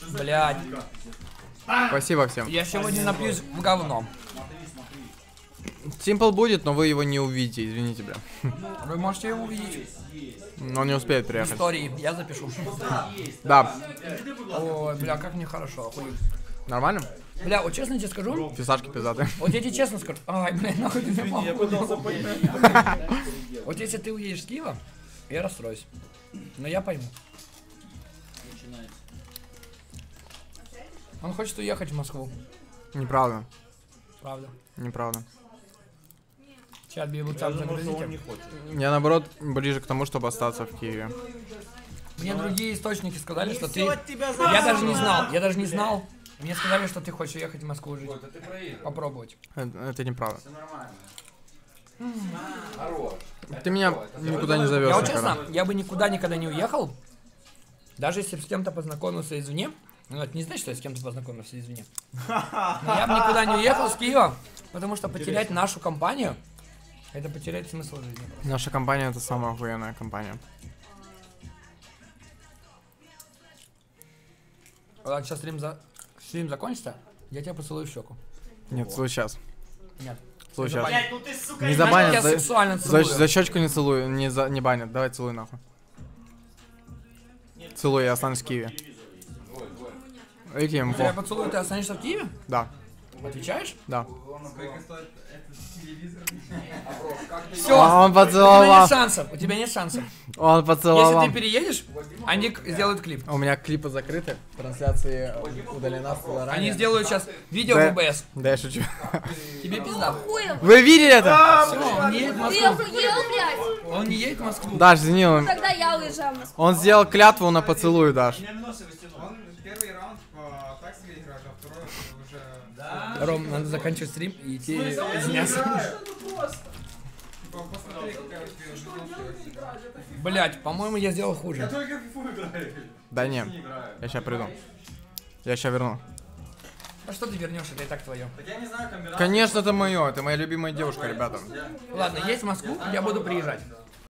Блядь. Спасибо всем. Я сегодня напьюсь в говно. Симпл будет, но вы его не увидите, извините, бля. Вы можете его увидеть Но он не успеет в приехать. истории. Я запишу. Да. Ой, бля, как мне хорошо, охуеть. Нормально? Бля, вот честно тебе скажу. Фисашки пиздатые. Вот я тебе честно скажу. Ай, блядь, нахуй ты меня Я пытался понять. Вот если ты уедешь с Киева, я расстроюсь. Но я пойму. Он хочет уехать в Москву. Неправда. Правда. Неправда. Чат Я WhatsApp думал, что он загрузите. не хочет. Я наоборот ближе к тому, чтобы остаться в Киеве. Мне другие источники сказали, что ты... Всё от тебя Я даже не знал. Мне сказали, что ты хочешь уехать в Москву жить. Попробовать. Это неправда. Ты меня никуда не зовешь. Я вот никогда. честно, я бы никуда не уехал, даже если бы с кем-то познакомился извне. Ну, это не значит, что я с кем-то познакомился извне. Но я бы никуда не уехал с Киева, потому что потерять нашу компанию, это потерять смысл жизни. Наша компания это самая охуенная компания. Ладно, сейчас стрим закончится, я тебя поцелую в щеку. Нет, целуй сейчас. Нет. Целуй Это сейчас. банят. Ну ты, сука, Не Знаешь, забанят, как я за, сексуально за, целую? за щечку не целую, не банят. Давай целуй нахуй. Целуй, я останусь в Киеве. Иди ему Если я по. поцелую, ты останешься в Киеве? Да, Отвечаешь? да. Все, Он у тебя поцеловал. нет шансов, у тебя нет шансов. Он Если поцеловал. ты переедешь, они сделают клип. У меня клипы закрыты, трансляции удалена с ранее. Они сделают сейчас видео Да. в ОБС. Да, я шучу. Тебе пизда. Хуем. Вы видели это? Все, он не едет в Ты Москву. охуел, блядь? Он не едет в Москву. Даш, извини, Тогда я уезжаю в Москву. он сделал клятву на поцелуй, Даш. Он первый раунд так себе играет, а второй уже... Ром, надо заканчивать стрим и идти из мяса. Посмотри, какая у тебя жидкость. Блять, по-моему, я сделал хуже. Только фифу играю. Да не, я сейчас приду. Я сейчас верну. А что ты вернешь, это и так твое. Так я не знаю комбинацию. Конечно, это мое, это моя любимая девушка, ребята. Ладно, есть в Москву, я буду приезжать.